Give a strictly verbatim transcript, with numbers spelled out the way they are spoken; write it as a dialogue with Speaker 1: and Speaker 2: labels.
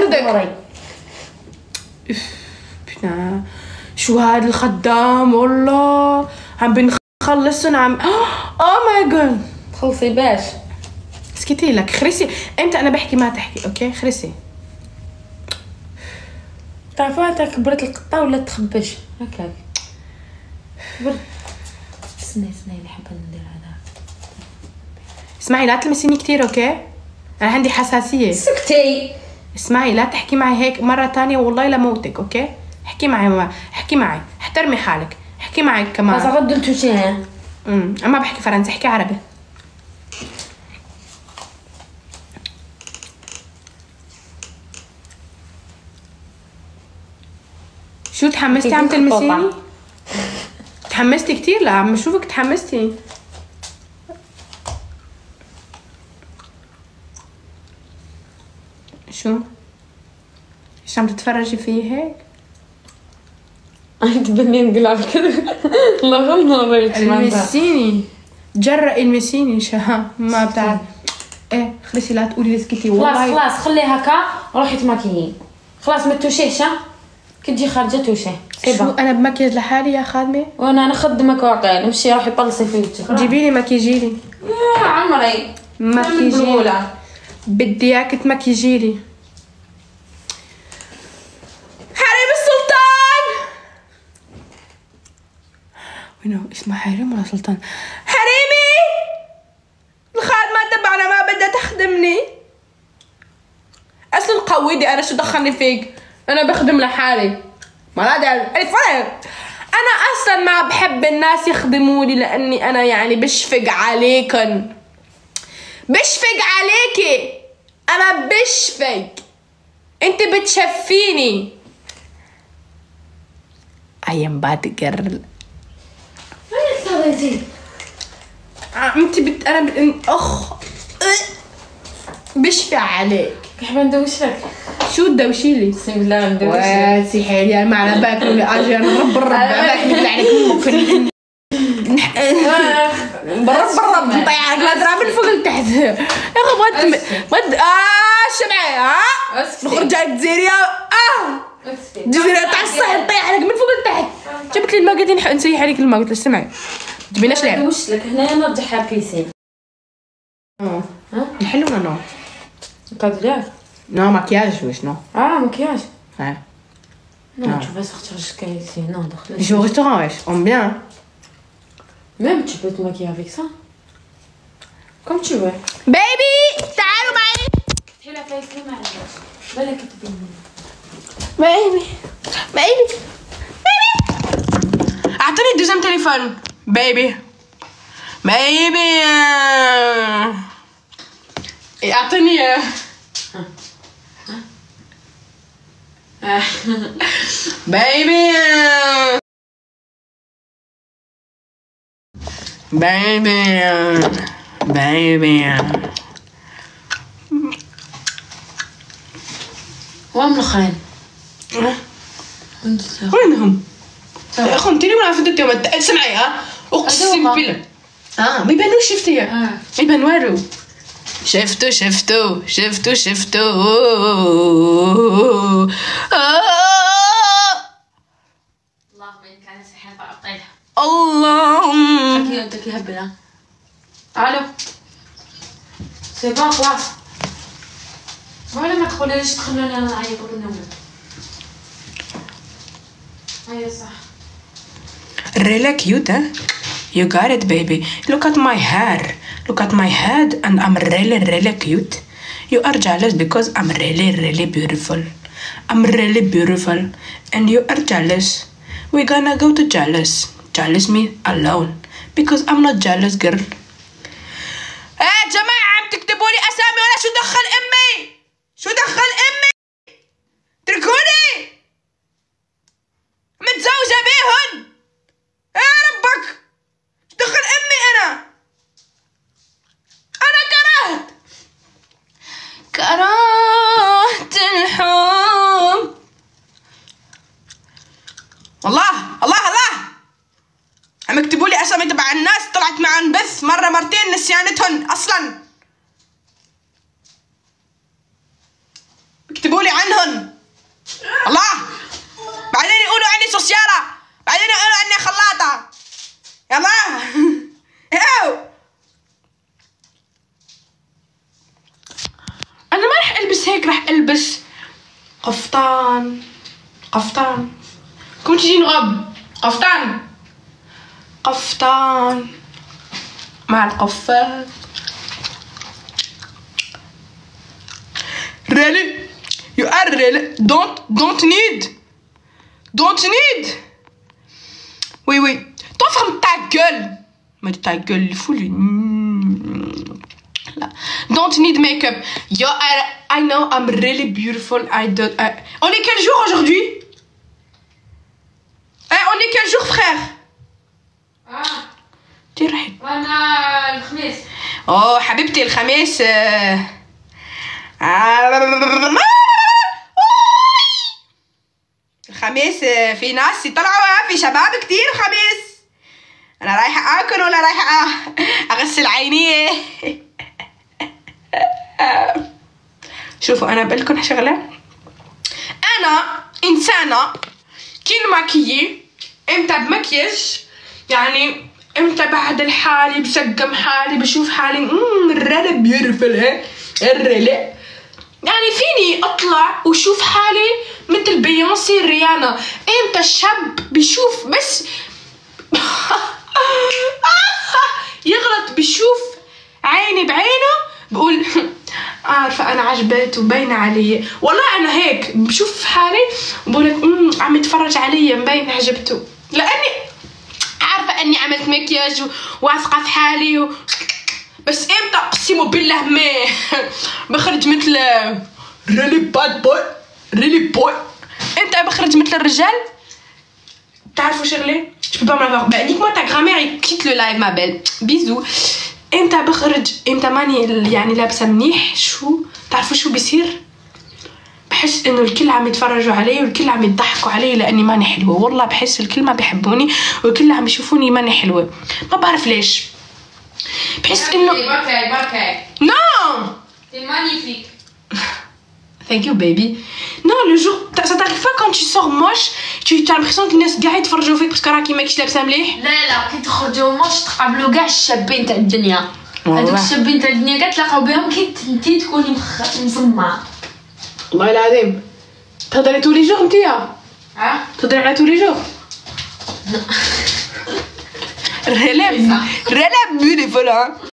Speaker 1: صدق. شو هاد الخدام والله عم بنخلصن عم اوه ماي جاد.
Speaker 2: تخلصي باش
Speaker 1: اسكتي لك خرسي. امتى انا بحكي ما تحكي؟ اوكي خرسي.
Speaker 2: تعرفوا كبرت القطه ولا تخبش هكاك. كبر. استني استني نحب ندير هذا.
Speaker 1: اسمعي لا تلمسيني كتير اوكي؟ انا عندي حساسيه.
Speaker 2: سكتي.
Speaker 1: اسمعي لا تحكي معي هيك مره تانية والله لموتك اوكي؟ احكي معي احكي معي احترمي حالك. احكي معي كمان.
Speaker 2: بس غدو انتوشي.
Speaker 1: امم اما بحكي فرنسي احكي عربي. شو تحمستي عم تلمسيني؟ تحمستي كتير. لا عم بشوفك تحمستي. شو؟ ايش عم تتفرجي فيه هيك؟
Speaker 2: انت بدي نقلع كذا. الله غلط.
Speaker 1: المسيني جرأي المسيني شها ما بتعرف. ايه خلصي لا تقولي اسكتي والله.
Speaker 2: خلاص خلاص خلي هكا روحي تماكيي. خلاص ما توشيش. كي تجي خارجه توشي.
Speaker 1: شو انا بمكياج لحالي يا خادمه؟
Speaker 2: وانا نخدمك واقع. نمشي روحي طلصي فيك.
Speaker 1: جيبي لي مكياجي لي
Speaker 2: يا عمري.
Speaker 1: مكياجي بدي اياك تمكيجي لي. حريم السلطان. وينه اسمه حريم ولا سلطان؟ حريمي الخادمه تبعنا ما بدها تخدمني. اصل القويدي انا شو دخلني فيك؟ انا بخدم لحالي. ما لا دار الفرق. انا اصلا ما بحب الناس يخدموني لاني انا يعني بشفق عليكن. بشفق عليكي. انا بشفق. انت بتشفيني. I am bad girl.
Speaker 2: وين صارتي؟
Speaker 1: انت بت انا بت... اخ بشفع عليك.
Speaker 2: كيف ندوش لك؟
Speaker 1: شو تدوشي لي؟
Speaker 2: بسم الله ندوش لك.
Speaker 1: واسي حيلي انا ما على باكل ولا اجي انا رب الرب باكل يطلع عليك ممكن برب الرب نطيح عليك الادرار من فوق لتحت. يا اخي ما ما اه شمعي ها نخرج على الجزيره. اه الجزيره تاع الصح نطيح عليك من فوق لتحت. جبت لي الماء قاعدين نسيح عليك الماء. قلت له سمعي تبيناش لعب.
Speaker 2: ندوش لك هنا نرجعها بيسين.
Speaker 1: اه نحل ولا نو؟
Speaker 2: قادر
Speaker 1: نو مكياج وش نو؟
Speaker 2: اه مكياج.
Speaker 1: Ouais.
Speaker 2: Non, non, tu vas sortir jusqu'à ici. Non,
Speaker 1: je vais au restaurant, wesh. On me bien.
Speaker 2: Même tu peux te maquiller avec ça. Comme tu veux.
Speaker 1: Baby تعالوا معي.
Speaker 2: هلا فايز ما عندك. بالك تبيني.
Speaker 1: Baby. Baby. Baby. أعطيني الدوزيام تليفون. Baby. Baby. أعطيني. Baby. Baby. Baby.
Speaker 2: وين الاخرين؟
Speaker 1: وينهم؟ يا اخو انتي ما عرفتي يوم سمعي ها اقسم بالله. اه ما يبانوش شفتي. اه ما يبانوا. شفتوا شفتوا شفتوا شفتوا
Speaker 2: اللهم انك على سحر فاعطيها.
Speaker 1: اللهم
Speaker 2: حكي انت كي هبله. الو سي بون خلاص. ولا ما تقوليش تخلوني انا نعيط وننوم. ايوه صح.
Speaker 1: Really cute, huh? You got it, baby. Look at my hair. Look at my head, and I'm really, really cute. You are jealous because I'm really, really beautiful. I'm really beautiful, and you are jealous. We're gonna go to jealous. Jealous me alone because I'm not jealous, girl. يا جماعة عم تكتبوا لي أسامي ولا شو دخل أمي؟ شو دخل أمي؟ اتركوني. متزوجة بيهن. يا ربك شو دخل أمي أنا؟ أنا كرهت كرهت الحب. الله الله الله عم يكتبوا لي اسامي تبع الناس طلعت معن بث مره مرتين نسيانتهن اصلا. عنهم الله. بعدين يقولوا عني سوسيالة، بعدين يقولوا عني خلاطة. يلا ايو انا ما رح البس هيك، رح البس قفطان. قفطان كم تجي نغب قفطان قفطان مع القفاز. Really? You are really don't don't need don't need. Oui oui. Toi ferme ta gueule. Mais ta gueule, il faut lui. Don't need makeup. Yo, I, I know I'm really beautiful. I don't. I... On est quel jour aujourd'hui? Eh, on est quel jour, frère?
Speaker 2: اه
Speaker 1: ترحب.
Speaker 2: وانا الخميس.
Speaker 1: اوه حبيبتي الخميس. الخميس في ناس يطلعوا، في شباب كتير خميس. انا رايحه اكل ولا رايحه اغسل عينيه؟ شوفوا انا بقولكم شغله، انا انسانه كل ماكيي امتى بمكياج، يعني امتى بعد الحالي بسقم حالي بشوف حالي امم الريلي بيوتيفول هيك الريلي، يعني فيني اطلع وشوف حالي مثل بيونسي ريانا. امتى الشاب بيشوف بس يغلط بشوف عيني بعينه بقول عارفه انا عجبت وباينه علي. والله انا هيك بشوف حالي بقول لك امم عم يتفرج علي مبين عجبته، لاني عارفه اني عملت مكياج وواثقه في حالي و... بس امتى اقسم بالله ما بخرج مثل ريلي باد بوي ريلي بوي. امتى بخرج مثل الرجال؟ تعرفوا شغله؟ je peux pas m'avoir bah nique-moi ta grand-mère et quitte le live ma belle bisous. امتى بخرج امتى ماني يعني لابسه منيح؟ شو تعرفوا شو بيصير؟ بحس انه الكل عم يتفرجوا علي والكل عم يضحكوا علي لاني ماني حلوه. والله بحس الكل ما بيحبوني والكل عم يشوفوني ماني حلوه، ما بعرف ليش. بحس انه
Speaker 2: باكاي باكاي
Speaker 1: non
Speaker 2: c'est magnifique.
Speaker 1: Thank you baby. Non le jour ça t'arrive pas quand tu sors moche tu as l'impression que الناس قاعد يتفرجوا فيك باسكو راكي ماكش لابسه مليح؟
Speaker 2: لا لا كي تخرجوا موش تقابلوا كاع الشابين تاع الدنيا.
Speaker 1: والله.
Speaker 2: هذوك الشابين تاع الدنيا كاع تلاقاو بهم كي انتي تكوني مخ... مصمعه.
Speaker 1: والله العظيم تهضري tous les jours نتيا؟
Speaker 2: ها
Speaker 1: تهضري على tous les jours؟ ريلي ريلي beautiful.